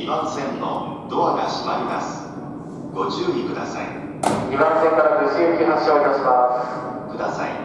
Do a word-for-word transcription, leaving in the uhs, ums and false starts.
にばん線のドアが閉まります。ご注意ください。 にばん線から逗子行き発車をいたします。 ください。